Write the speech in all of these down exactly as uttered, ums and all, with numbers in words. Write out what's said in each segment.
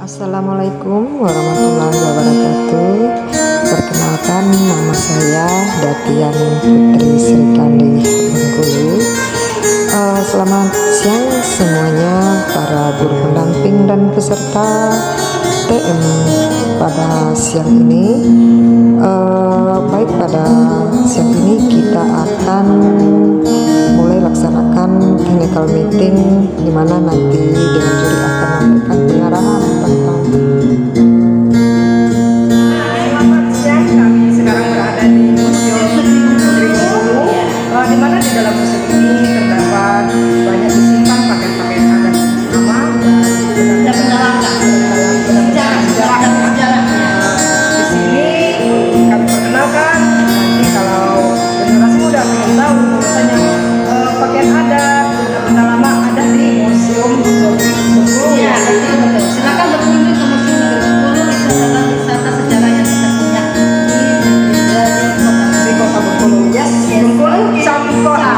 Assalamualaikum warahmatullahi wabarakatuh. Perkenalkan, nama saya Datian Putri Srikandi Bengkulu. Uh, selamat siang semuanya para guru pendamping dan peserta T M pada siang ini. Uh, baik, pada siang ini kita akan mulai laksanakan technical meeting, di mana nanti Dewan Juri akan memberikan pengarahan tentang. Selamat siang, kami sekarang berada di Museum Putri Bengkulu, uh, di mana di dalam museum ini terdapat banyak disimpan pakaian-pakaian adat lama dan benda-benda sejarah. Di sini kami perkenalkan, nanti kalau generasi muda ingin tahu misalnya uh, pakaian adat, benda-benda lama ada di Museum Putri Bengkulu. Ya, betul betul. Silakan berkunjung ke Museum Putri Bengkulu. Itu adalah wisata sejarah yang kita punya di Di kota Bengkulu. Yes, Bengkulu cantik kota.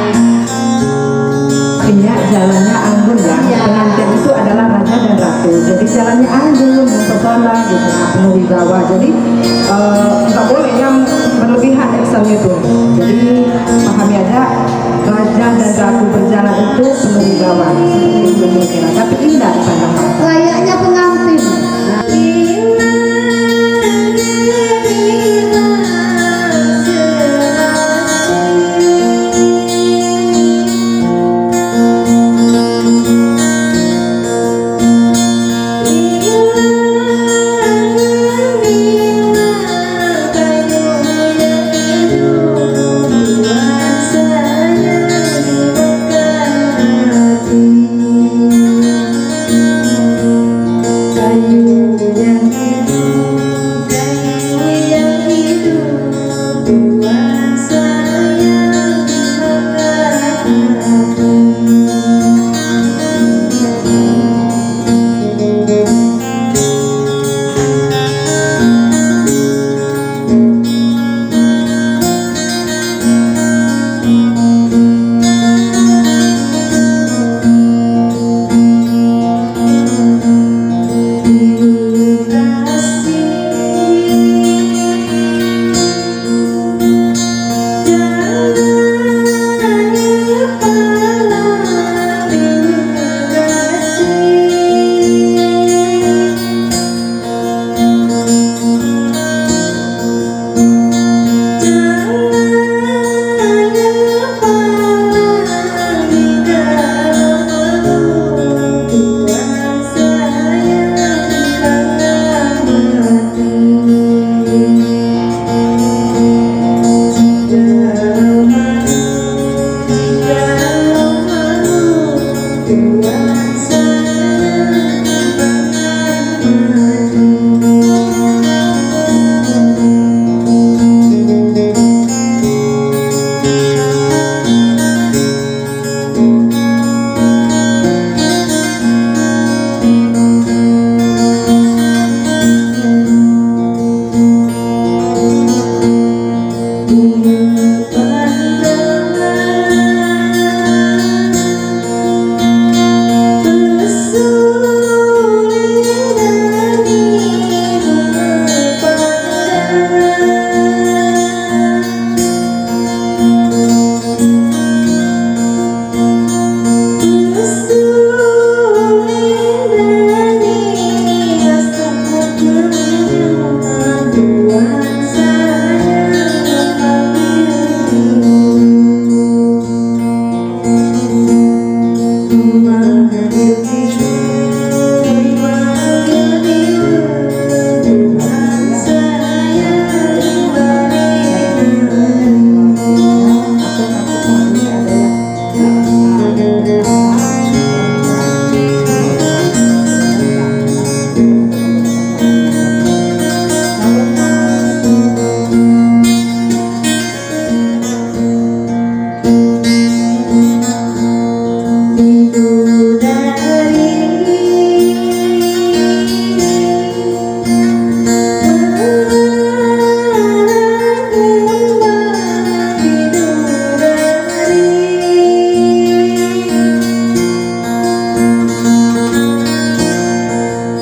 Ini jalannya anggun ya. Pengantin itu adalah raja dan ratu. Jadi jalannya anggun, mempesona gitu, nah, penuh wibawa. Jadi nggak uh, boleh yang berlebihan ekselnya itu. Jadi pahami aja, raja dan ratu berjalan itu penuh wibawa. Seperti itu kira, tapi indah dipandang mata. layaknya pengantin.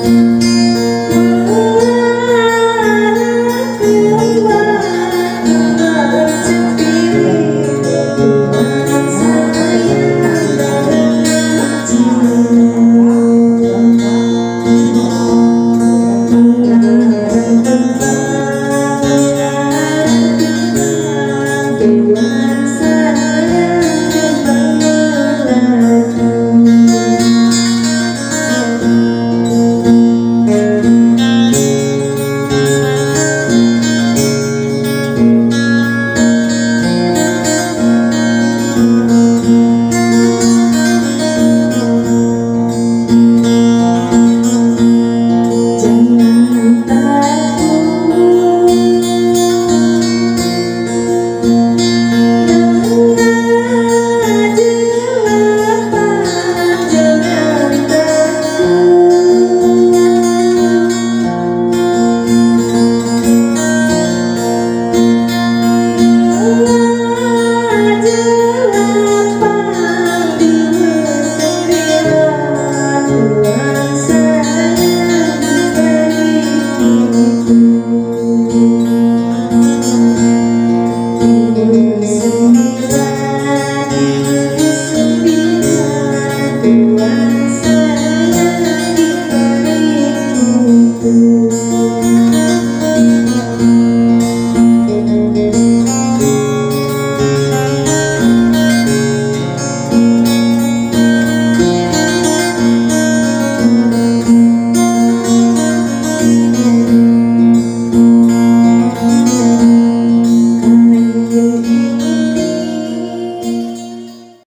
Sembilan, sembilan, dua